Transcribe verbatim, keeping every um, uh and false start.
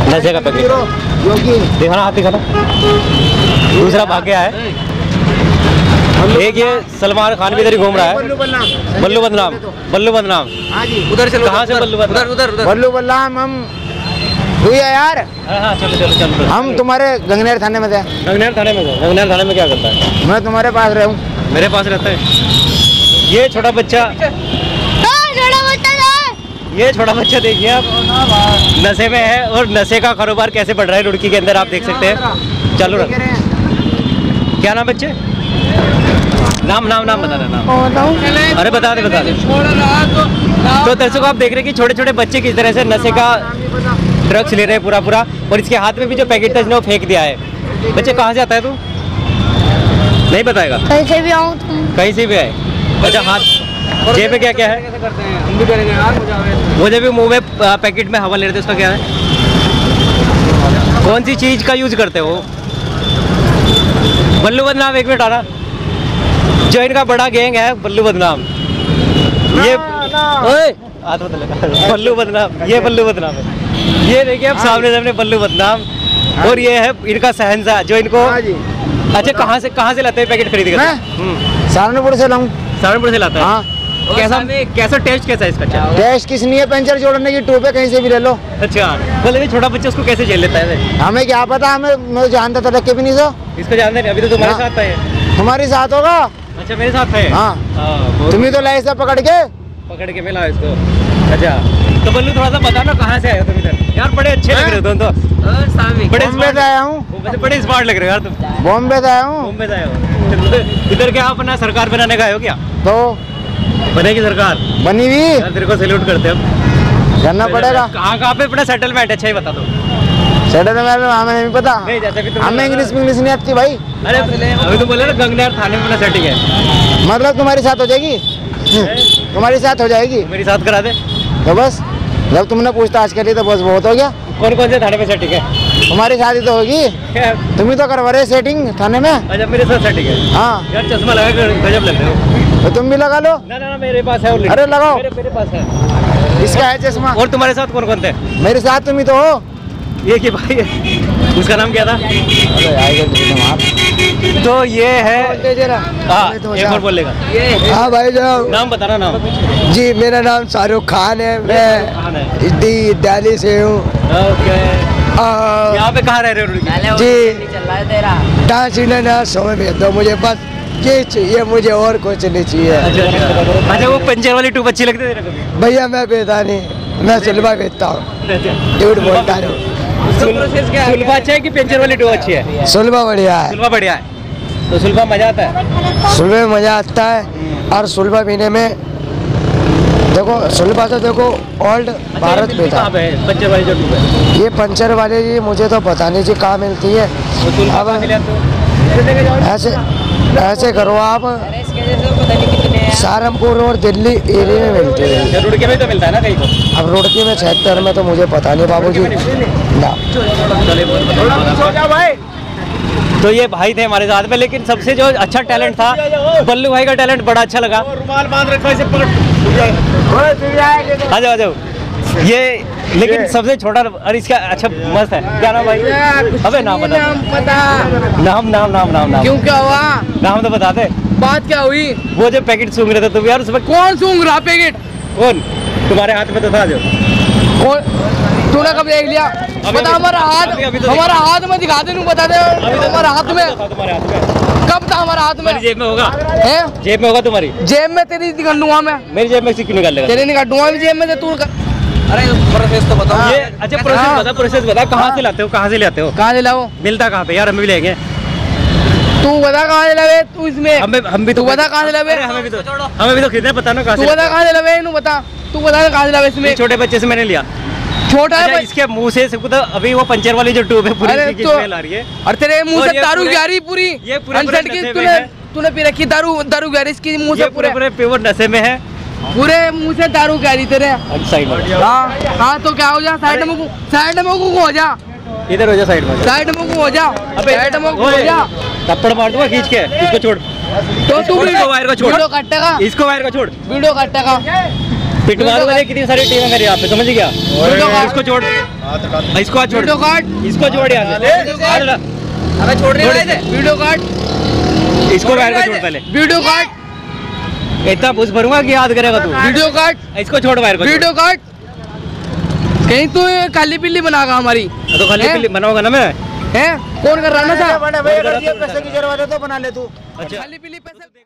नशे का पैकेट देखा ना, हाथ दिखाना। दूसरा भाग गया है। एक ये सलमान खान भी इधर ही घूम रहा है। बल्लू बदनाम, बल्लू बदनाम उधर चलो। कहाँ से बल्लू बदनाम? उधर उधर बल्लू बदनाम हम हुई है यार। हाँ चलो चलो चलो। हम तुम्हारे गंगनेर थाने में थे। गंगनेर थाने में थे? गंगनेर थाने में क्या करता है? मैं तुम्हारे पास रहूँ। मेरे पास रहता है। ये छोटा बच्चा, ये छोटा बच्चा देखिए आप, नशे में है और नशे का कारोबार कैसे बढ़ रहा है रुड़की के अंदर, आप देख सकते हैं। चलो क्या नाम बच्चे? नाम नाम नाम बता देना। अरे बता दे बता दे। तो दर्शकों आप देख रहे हैं कि छोटे छोटे बच्चे किस तरह से नशे का ड्रग्स ले रहे हैं पूरा पूरा, और इसके हाथ में भी जो पैकेट था इसने वो फेंक दिया है। बच्चे कहाँ से आता है तू? नहीं बताएगा? कहीं से भी आऊँ। कहीं से भी आए? अच्छा, हाथ जेब में क्या क्या है? वो जब भी मुंह में पैकेट में हवा ले रहे थे उसका क्या है? कौन सी चीज का यूज करते हो? बल्लू बदनाम, एक मिनट आना। जो इनका बड़ा गैंग है बल्लू बदनाम, ये ओए हाथ मत लगा। बल्लू बदनाम, ये बल्लू बदनाम है। ये देखिए आप सामने सामने बल्लू बदनाम, और ये है इनका शहंशाह जो इनको। अच्छा, कहाँ से कहाँ से लाते हैं पैकेट खरीद कर? सहारनपुर से लाऊं। सहारनपुर से लाता है? हाँ। कैसा कैसा टेस्ट कैसा है इसका? टेस्ट किस नहीं है, पंचर जोड़ने की टूप है, कहीं से भी ले लो। अच्छा, बोले छोटा बच्चा उसको कैसे झेल लेता है? हमें क्या पता, हमें मैं जानता था रखे भी नहीं सो। इसको जानते नहीं, अभी तो तुम्हारे साथ है। तुम्हारे साथ होगा? अच्छा, मेरे साथ है। हाँ, तुम्हें तो लाए सब पकड़ के पकड़ के मिला इसको। अच्छा, तो बल्लू थोड़ा सा बता ना, कहाँ से आए हो तुम इधर? यार बड़े अच्छे लग रहे हो तुम तो। बड़े बॉम्बे से आया हूँ। बड़े स्मार्ट लग रहे हो यार तुम। बॉम्बे से आया हूँ। बॉम्बे से आए हो? इधर क्या अपना सरकार बनाने का हो क्या? तो बनेगी सरकार? बनी हुई। यार तेरे को सैल्यूट करते हैं, करना पड़ेगा। कहाँ कहाँ पे अपना सेटलमेंट? अच्छा ही बता दो। सेटलमेंट हमें नहीं पता, नहीं जैसे कि हमें इंग्लिश इंग्लिश नहीं आती भाई। अरे अभी तो बोले ना गंगनेर थाने में अपना सेटिंग है। मतलब तुम्हारी साथ हो जाएगी? तुम्हारी साथ हो जाएगी? मेरी साथ करा दे तो बस, जब तुमने पूछताछ कर ली तो बस बहुत हो गया। कौन कौन से थाने में सेटिंग है? तुम्हारी शादी तो होगी, तुम ही तो करवा रहे सेटिंग थाने में। अच्छा, मेरे साथ सेटिंग है? हाँ यार चश्मा लगा कर गजब लग रहे हो। तो तुम भी लगा लो। ना ना, ना मेरे पास है ऑलरेडी। अरे लगाओ। मेरे, मेरे पास है। इसका है चश्मा। और तुम्हारे साथ कौन कौन थे? मेरे साथ तुम ही तो हो। ये की भाई है, उसका नाम क्या था? तो ये है। हाँ, एक और बोलेगा। हाँ भाई साहब, नाम बताना। नाम? जी मेरा नाम शाहरुख खान है, मैं दिल्ली से हूँ। यहाँ पे कहाँ रह रहे हो? जी डांस इंडिया शो में भेज दो मुझे, बस ये चाहिए मुझे, और कुछ नहीं चाहिए। अच्छा अच्छा, अच्छा वो पंचर वाली टूब अच्छी लगती है भैया? मैं बेचता नहीं, मैं सुलभा बेचता हूँ। झूठ बोलता नहीं। सुलभा अच्छा है कि पंचर वाली टूब अच्छी है? सुलभा बढ़िया है। सुलभा बढ़िया है। तो सुलभा मजा आता है? सुलभा में मजा आता है, और सुलभा पीने में देखो, सुलभा से देखो ओल्ड भारत में था। पंचर वाली जो टूब है, ये पंचर वाले जी मुझे तो पता नहीं जी कहाँ मिलती है। अब ऐसे ऐसे करो आप, सहारनपुर और दिल्ली एरिया में मिलती है। रुड़की में तो मिलता है ना कहीं तो? अब रुड़की में छिहत्तर में तो मुझे पता नहीं बाबूजी ना। तो ये भाई थे हमारे साथ में, लेकिन सबसे जो अच्छा टैलेंट था बल्लू भाई का टैलेंट बड़ा अच्छा लगा। रुमाल बांध रखा इसे पकड़। आ जाओ आ जाओ। ये लेकिन सबसे छोटा, और इसका अच्छा मस्त है। क्या नाम भाई? अबे नाम बता। नाम नाम नाम नाम नाम क्यों, क्या हुआ? नाम तो बता दे। बात क्या हुई? वो जो पैकेट सूंघ रहे थे तुम यार, उसमें कौन सूंघ रहा पैकेट? कौन? तुम्हारे हाथ में तो था जो। कौन? तूने कब देख लिया? बता, हमारा हाथ, हमारा हाथ में दिखा दे, बता दे। हमारा हाथ में तुम्हारे हाथ में कब था? हमारा हाथ में जेब में होगा। है? जेब में होगा तुम्हारी? जेब में तेरी निकाल दूंगा मैं। मेरी जेब में से क्यों निकाल लेगा? तेरे निकाल दूंगा जेब में से तू। अरे प्रोसेस तो बताओ। ये अच्छा प्रोसेस बता, प्रोसेस बता। कहाँ से लाते हो? कहाँ से लाते हो? कहाँ से लाओ? मिलता कहाँ पे यार? हम भी लेंगे। तू बता कहाँ से लवे? तू इसमें हम भी हम भी तू बता कहाँ से लवे? हमें भी तो हमें भी तो खरीदना, पता ना कहाँ से। तू बता कहाँ से लवे? इन्हें बता, तू बता कहाँ से लवे? इसमें छोटे बच्चे से मैंने लिया। छोटा है इसके मुंह से सबको तो अभी वो पंचर वाली जो ट्यूब है पूरी की स्मेल आ रही है। और तेरे मुंह से दारू जा रही पूरी। ये पूरे तूने तूने पी रखी दारू, दारू जा रही इसकी मुंह से पूरे पूरे प्योर नशे में है। पूरे मुंह से दारू जा रही तेरे। साइड में। हाँ हाँ, तो क्या हो जा? साइड में साइड में हो जा। इधर हो जा, साइड में। साइड में हो जा। अबे साइड में हो जा। थप्पड़ मार दूंगा खींच के। इसको छोड़। तो तू इसको वायर को छोड़। वीडियो काटेगा? इसको वायर को छोड़। वीडियो काटेगा? पिटवार वाले कितनी सारी टीम है मेरे यहाँ पे, समझ गया? इसको छोड़, इसको छोड़, वीडियो कार्ड, इसको छोड़ यहाँ से। अबे छोड़ रहे हैं, वीडियो कार्ड, इसको वायर को छोड़ पहले। वीडियो कार्ड, इतना पूछ भरूंगा कि याद करेगा तू। वीडियो कार्ड, इसको छोड़ वायर को। वीडियो कार्ड, कहीं तू काली पिल्ली बनागा हमारी। तो खाली पिल्ली बनाऊंगा ना मैं। है कौन कर रहा ना था? पैसे की जरूरत है तो बना ले तू। अच्छा खाली पिल्ली पैसे